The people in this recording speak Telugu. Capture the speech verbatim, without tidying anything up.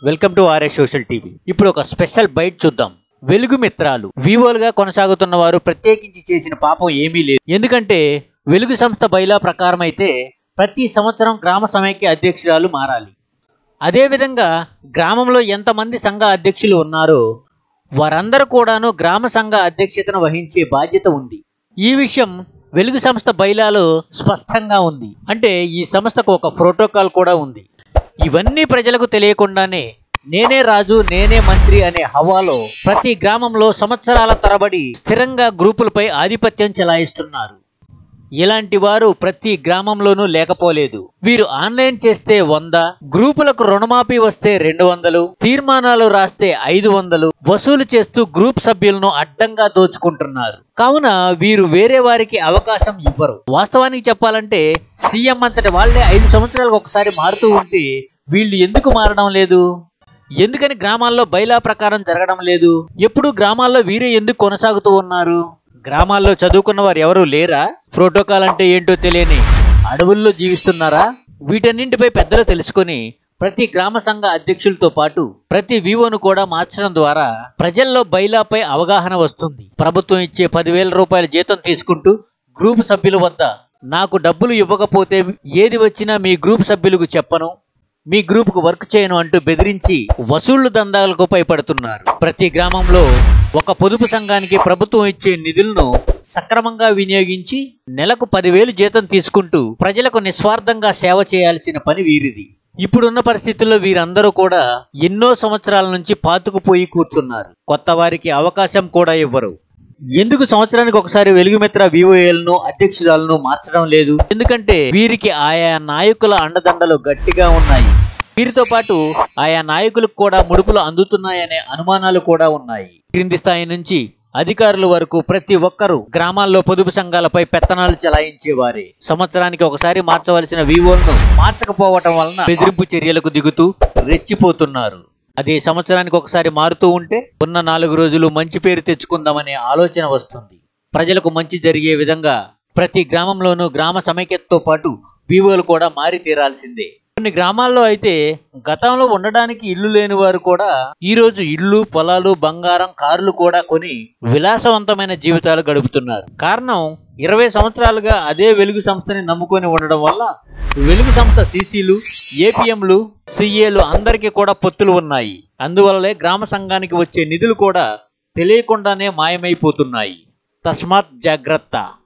Welcome to RS social TV. ఇప్పుడు ఒక స్పెషల్ బైట్ చూద్దాం. వెలుగు మిత్రాలు వివోలుగా కొనసాగుతున్న వారు ప్రత్యేకించి చేసిన పాపం ఏమీ లేదు. ఎందుకంటే వెలుగు సంస్థ బైలా ప్రకారం అయితే ప్రతి సంవత్సరం గ్రామ సమైక్య అధ్యక్షురాలు మారాలి. అదేవిధంగా గ్రామంలో ఎంతమంది సంఘ అధ్యక్షులు ఉన్నారో వారందరూ కూడాను గ్రామ సంఘ అధ్యక్షతను వహించే బాధ్యత ఉంది. ఈ విషయం వెలుగు సంస్థ బైలాలో స్పష్టంగా ఉంది. అంటే ఈ సంస్థకు ఒక ప్రోటోకాల్ కూడా ఉంది. ఇవన్నీ ప్రజలకు తెలియకుండానే నేనే రాజు నేనే మంత్రి అనే హవాలో ప్రతి గ్రామంలో సంవత్సరాల తరబడి స్థిరంగా గ్రూపులపై ఆధిపత్యం చెలాయిస్తున్నారు. ఇలాంటి వారు ప్రతి గ్రామంలోనూ లేకపోలేదు. వీరు ఆన్లైన్ చేస్తే వంద, గ్రూపులకు రుణమాఫీ వస్తే రెండు వందలు, తీర్మానాలు రాస్తే ఐదు వందలు వసూలు చేస్తూ గ్రూప్ సభ్యులను అడ్డంగా దోచుకుంటున్నారు. కావున వీరు వేరే వారికి అవకాశం ఇవ్వరు. వాస్తవానికి చెప్పాలంటే సీఎం అంతటి వాళ్లే ఐదు సంవత్సరాలకు ఒకసారి మారుతూ ఉంటే వీళ్ళు ఎందుకు మారడం లేదు? ఎందుకని గ్రామాల్లో బైలా ప్రకారం జరగడం లేదు? ఎప్పుడు గ్రామాల్లో వీరే ఎందుకు కొనసాగుతూ ఉన్నారు? గ్రామాల్లో చదువుకున్న వారు ఎవరూ లేరా? ప్రోటోకాల్ అంటే ఏంటో తెలియని అడవుల్లో జీవిస్తున్నారా? వీటన్నింటిపై పెద్దలు తెలుసుకొని ప్రతి గ్రామ సంఘ అధ్యక్షులతో పాటు ప్రతి వివోను కూడా మార్చడం ద్వారా ప్రజల్లో బైలాపై అవగాహన వస్తుంది. ప్రభుత్వం ఇచ్చే పదివేల రూపాయల జీతం తీసుకుంటూ గ్రూప్ సభ్యుల వద్ద నాకు డబ్బులు ఇవ్వకపోతే ఏది వచ్చినా మీ గ్రూప్ సభ్యులకు చెప్పను, మీ గ్రూప్కు వర్క్ చేయను అంటూ బెదిరించి వసూళ్లు దందాలకు పైపడుతున్నారు. ప్రతి గ్రామంలో ఒక పొదుపు సంఘానికి ప్రభుత్వం ఇచ్చే నిధులను సక్రమంగా వినియోగించి నెలకు పదివేలు జీతం తీసుకుంటూ ప్రజలకు నిస్వార్థంగా సేవ చేయాల్సిన పని వీరిది. ఇప్పుడున్న పరిస్థితుల్లో వీరందరూ కూడా ఎన్నో సంవత్సరాల నుంచి పాతుకుపోయి కూర్చున్నారు. కొత్త వారికి అవకాశం కూడా ఇవ్వరు. ఎందుకు సంవత్సరానికి ఒకసారి వెలుగుమిత్ర వివోఏలను అధ్యక్షురాలను మార్చడం లేదు? ఎందుకంటే వీరికి ఆయా నాయకుల అండదండలు గట్టిగా ఉన్నాయి. వీరితో పాటు ఆయా నాయకులకు కూడా ముడుపులు అందుతున్నాయనే అనుమానాలు కూడా ఉన్నాయి. క్రింది స్థాయి నుంచి అధికారుల వరకు ప్రతి ఒక్కరూ గ్రామాల్లో పొదుపు సంఘాలపై పెత్తనాలు చెలాయించేవారే. సంవత్సరానికి ఒకసారి మార్చవలసిన వివోలను మార్చకపోవటం వలన బెదిరింపు చర్యలకు దిగుతూ రెచ్చిపోతున్నారు. అదే సంవత్సరానికి ఒకసారి మారుతూ ఉంటే ఉన్న నాలుగు రోజులు మంచి పేరు తెచ్చుకుందామనే ఆలోచన వస్తుంది. ప్రజలకు మంచి జరిగే విధంగా ప్రతి గ్రామంలోనూ గ్రామ సమైక్యతతో పాటు వివోలు కూడా మారి తీరాల్సిందే. కొన్ని గ్రామాల్లో అయితే గతంలో ఉండడానికి ఇల్లు లేని వారు కూడా ఈ రోజు ఇల్లు, పొలాలు, బంగారం, కార్లు కూడా కొని విలాసవంతమైన జీవితాలు గడుపుతున్నారు. కారణం ఇరవై సంవత్సరాలుగా అదే వెలుగు సంస్థని నమ్ముకొని ఉండడం వల్ల వెలుగు సంస్థ సీసీలు, ఏపీఎంలు, సీఏలు అందరికీ కూడా పొత్తులు ఉన్నాయి. అందువల్లే గ్రామ సంఘానికి వచ్చే నిధులు కూడా తెలియకుండానే మాయమైపోతున్నాయి. తస్మాత్ జాగ్రత్త.